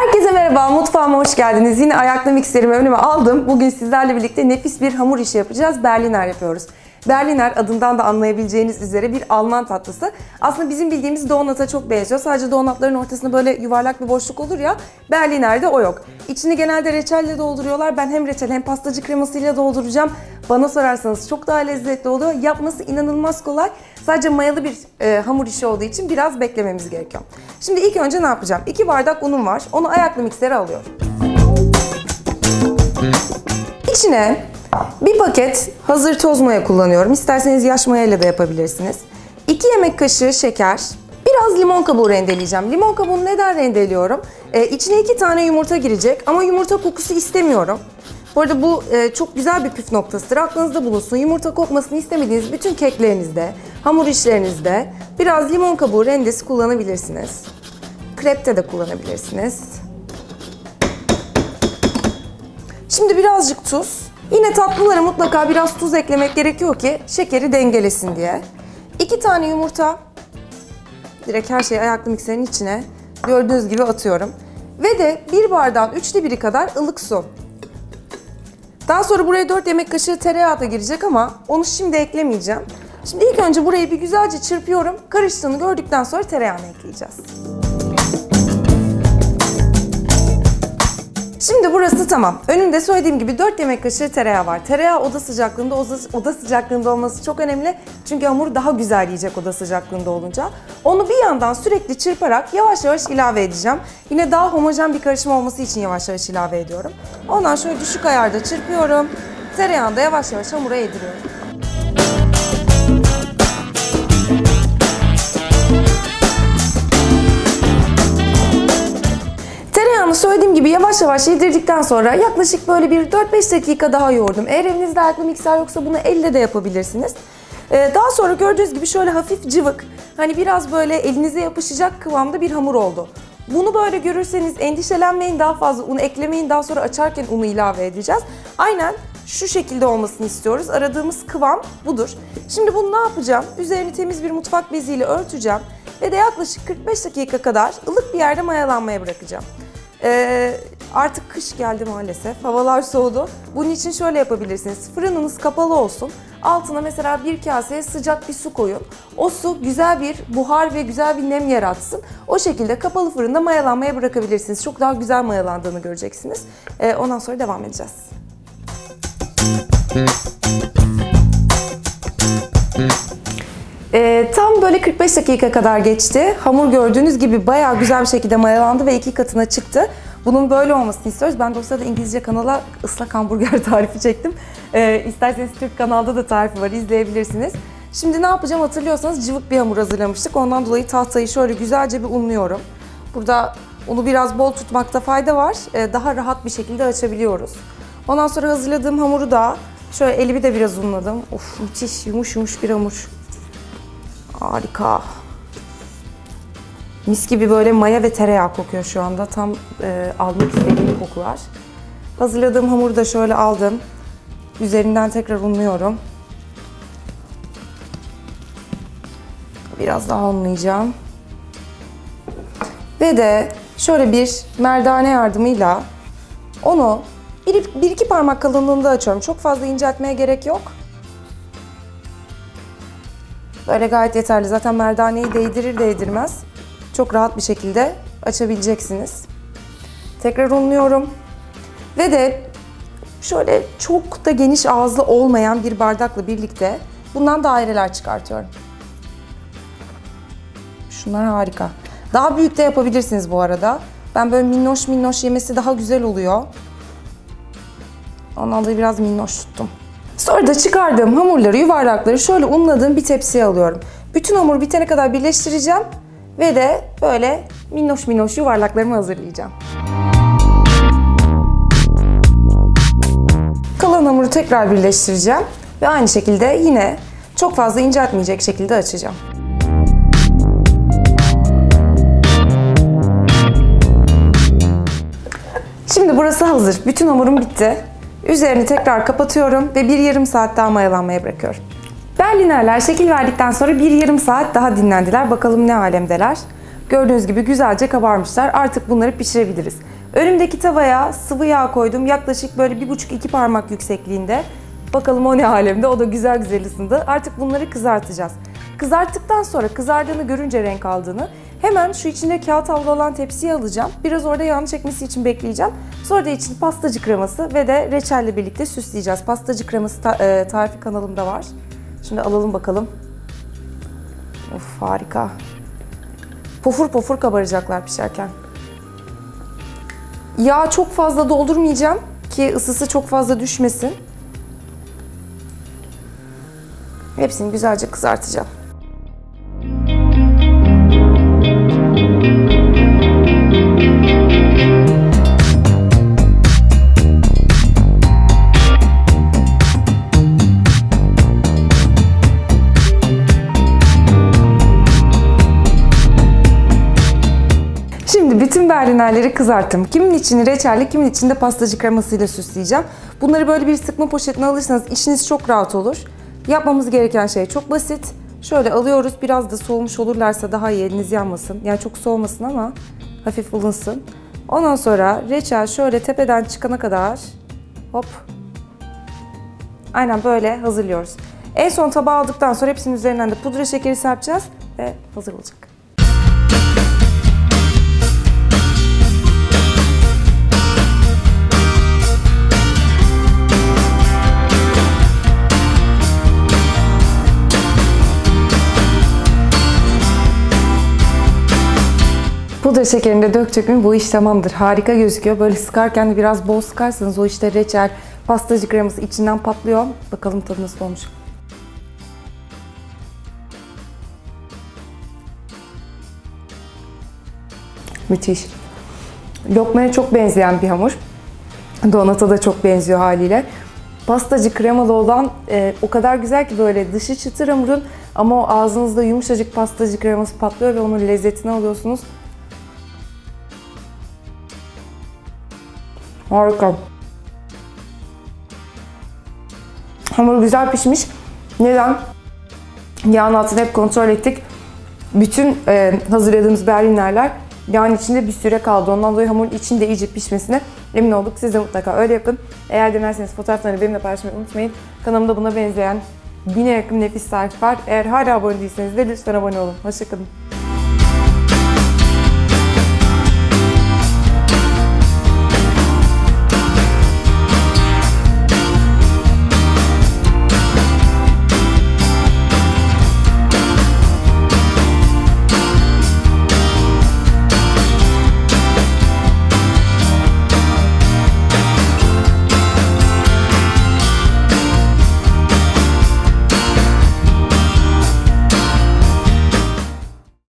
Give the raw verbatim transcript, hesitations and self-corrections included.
Herkese merhaba, mutfağıma hoş geldiniz. Yine ayaklı mikserimi önüme aldım. Bugün sizlerle birlikte nefis bir hamur işi yapacağız. Berliner yapıyoruz. Berliner adından da anlayabileceğiniz üzere bir Alman tatlısı. Aslında bizim bildiğimiz donata çok benziyor. Sadece donatların ortasında böyle yuvarlak bir boşluk olur ya. Berliner'de o yok. İçini genelde reçelle dolduruyorlar. Ben hem reçel hem pastacı kremasıyla dolduracağım. Bana sorarsanız çok daha lezzetli oluyor. Yapması inanılmaz kolay. Sadece mayalı bir e, hamur işi olduğu için biraz beklememiz gerekiyor. Şimdi ilk önce ne yapacağım? iki bardak unum var. Onu ayaklı miksere alıyorum. İçine bir paket hazır toz maya kullanıyorum. İsterseniz yaş maya ile de yapabilirsiniz. iki yemek kaşığı şeker. Biraz limon kabuğu rendeleyeceğim. Limon kabuğunu neden rendeliyorum? Ee, içine iki tane yumurta girecek ama yumurta kokusu istemiyorum. Bu arada bu e, çok güzel bir püf noktasıdır. Aklınızda bulunsun. Yumurta kokmasını istemediğiniz bütün keklerinizde, hamur işlerinizde biraz limon kabuğu rendesi kullanabilirsiniz. Krepte de kullanabilirsiniz. Şimdi birazcık tuz. Yine tatlılara mutlaka biraz tuz eklemek gerekiyor ki şekeri dengelesin diye. iki tane yumurta. Direkt her şeyi ayaklı mikserin içine gördüğünüz gibi atıyorum. Ve de bir bardağın üçte biri kadar ılık su. Daha sonra buraya dört yemek kaşığı tereyağı da girecek ama onu şimdi eklemeyeceğim. Şimdi ilk önce burayı bir güzelce çırpıyorum. Karıştığını gördükten sonra tereyağını ekleyeceğiz. Şimdi burası tamam. Önümde söylediğim gibi dört yemek kaşığı tereyağı var. Tereyağı oda sıcaklığında, oda sıcaklığında olması çok önemli. Çünkü hamur daha güzel yiyecek oda sıcaklığında olunca. Onu bir yandan sürekli çırparak yavaş yavaş ilave edeceğim. Yine daha homojen bir karışım olması için yavaş yavaş ilave ediyorum. Ondan şöyle düşük ayarda çırpıyorum. Tereyağını da yavaş yavaş hamura yediriyorum. Söylediğim gibi yavaş yavaş yedirdikten sonra yaklaşık böyle bir dört beş dakika daha yoğurdum. Eğer evinizde ayaklı mikser yoksa bunu elle de yapabilirsiniz. Ee, daha sonra gördüğünüz gibi şöyle hafif cıvık, hani biraz böyle elinize yapışacak kıvamda bir hamur oldu. Bunu böyle görürseniz endişelenmeyin, daha fazla un eklemeyin, daha sonra açarken unu ilave edeceğiz. Aynen şu şekilde olmasını istiyoruz. Aradığımız kıvam budur. Şimdi bunu ne yapacağım? Üzerini temiz bir mutfak beziyle örteceğim ve de yaklaşık kırk beş dakika kadar ılık bir yerde mayalanmaya bırakacağım. Ee, artık kış geldi maalesef. Havalar soğudu. Bunun için şöyle yapabilirsiniz. Fırınınız kapalı olsun. Altına mesela bir kaseye sıcak bir su koyun. O su güzel bir buhar ve güzel bir nem yaratsın. O şekilde kapalı fırında mayalanmaya bırakabilirsiniz. Çok daha güzel mayalandığını göreceksiniz. Ee, ondan sonra devam edeceğiz. Ee, tam böyle kırk beş dakika kadar geçti. Hamur gördüğünüz gibi bayağı güzel bir şekilde mayalandı ve iki katına çıktı. Bunun böyle olmasını istiyoruz. Ben de o sırada İngilizce kanala ıslak hamburger tarifi çektim. Ee, isterseniz Türk kanalda da tarifi var, izleyebilirsiniz. Şimdi ne yapacağım hatırlıyorsanız cıvık bir hamur hazırlamıştık. Ondan dolayı tahtayı şöyle güzelce bir unluyorum. Burada unu biraz bol tutmakta fayda var. Ee, daha rahat bir şekilde açabiliyoruz. Ondan sonra hazırladığım hamuru da şöyle elimi de biraz unladım. Of, müthiş yumuş yumuş bir hamur. Harika. Mis gibi böyle maya ve tereyağı kokuyor şu anda. Tam e, almak istediğim kokular. Hazırladığım hamuru da şöyle aldım. Üzerinden tekrar unluyorum. Biraz daha unlayacağım. Ve de şöyle bir merdane yardımıyla onu bir, bir iki parmak kalınlığında açıyorum. Çok fazla inceltmeye gerek yok. Böyle gayet yeterli. Zaten merdaneyi değdirir değdirmez çok rahat bir şekilde açabileceksiniz. Tekrar unluyorum. Ve de şöyle çok da geniş ağızlı olmayan bir bardakla birlikte bundan daireler çıkartıyorum. Şunlar harika. Daha büyük de yapabilirsiniz bu arada. Ben böyle minnoş minnoş yemesi daha güzel oluyor. Ondan dolayı biraz minnoş tuttum. Sonra da çıkardığım hamurları, yuvarlakları şöyle unladığım bir tepsiye alıyorum. Bütün hamuru bitene kadar birleştireceğim ve de böyle minnoş minnoş yuvarlaklarımı hazırlayacağım. Kalan hamuru tekrar birleştireceğim ve aynı şekilde yine çok fazla inceltmeyecek şekilde açacağım. Şimdi burası hazır. Bütün hamurum bitti. Üzerini tekrar kapatıyorum ve bir yarım saat daha mayalanmaya bırakıyorum. Berlinerler şekil verdikten sonra bir yarım saat daha dinlendiler. Bakalım ne alemdeler. Gördüğünüz gibi güzelce kabarmışlar. Artık bunları pişirebiliriz. Önümdeki tavaya sıvı yağ koydum. Yaklaşık böyle bir buçuk iki parmak yüksekliğinde. Bakalım o ne alemde. O da güzel güzel ısındı. Artık bunları kızartacağız. Kızarttıktan sonra kızardığını görünce, renk aldığını, hemen şu içinde kağıt havlu olan tepsiye alacağım. Biraz orada yağını çekmesi için bekleyeceğim. Sonra da içinde pastacı kreması ve de reçelle birlikte süsleyeceğiz. Pastacı kreması ta e, tarifi kanalımda var. Şimdi alalım bakalım. Of, harika. Pofur pofur kabaracaklar pişerken. Yağ çok fazla doldurmayacağım ki ısısı çok fazla düşmesin. Hepsini güzelce kızartacağım. Şimdi bütün berlinerleri kızarttım. Kimin içini reçelli, kimin içinde pastacı kremasıyla süsleyeceğim. Bunları böyle bir sıkma poşetine alırsanız işiniz çok rahat olur. Yapmamız gereken şey çok basit. Şöyle alıyoruz. Biraz da soğumuş olurlarsa daha iyi, eliniz yanmasın. Yani çok soğumasın ama hafif ılınsın. Ondan sonra reçel şöyle tepeden çıkana kadar hop. Aynen böyle hazırlıyoruz. En son tabağa aldıktan sonra hepsinin üzerinden de pudra şekeri serpeceğiz ve hazır olacak. Pudra şekerini de döktük mü bu iş tamamdır. Harika gözüküyor. Böyle sıkarken de biraz bol sıkarsanız o işte reçel, pastacı kreması içinden patlıyor. Bakalım tadı nasıl olmuş. Müthiş. Lokmaya çok benzeyen bir hamur. Donata da çok benziyor haliyle. Pastacı kremalı olan e, o kadar güzel ki böyle dışı çıtır hamurun ama o ağzınızda yumuşacık pastacı kreması patlıyor ve onun lezzetini alıyorsunuz. Harika. Hamur güzel pişmiş. Neden? Yağın altını hep kontrol ettik. Bütün e, hazırladığımız berlinerler yağın içinde bir süre kaldı. Ondan dolayı hamurun içinde iyice pişmesine emin olduk. Siz de mutlaka öyle yapın. Eğer denerseniz fotoğraflarını benimle paylaşmayı unutmayın. Kanalımda buna benzeyen bine yakın nefis tarif var. Eğer hala abone değilseniz de lütfen abone olun. Hoşça kalın.